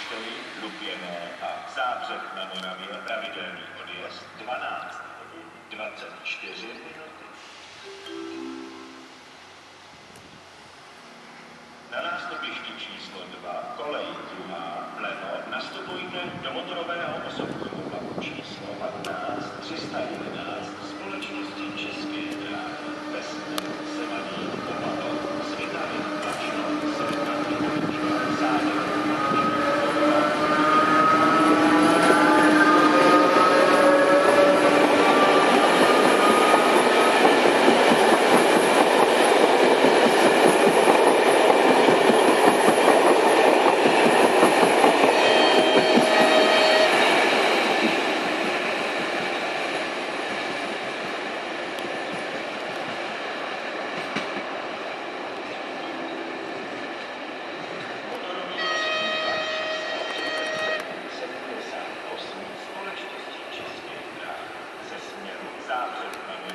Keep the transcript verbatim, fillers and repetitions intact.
Kostely, Lupěné a Zábřeh na Moravě pravidelný odjezd dvanáct hodin dvacet čtyři minuty. Na nástupišti číslo dva, kolej druhá, vlevo, nastupujte do motorového osobního vlaku číslo patnáct tři sta jedenáct společnosti České dráhy ve směru Semany, Opavov, Svitavy, Klačno, Svitavy, Polička, Závěr. Zábřeh na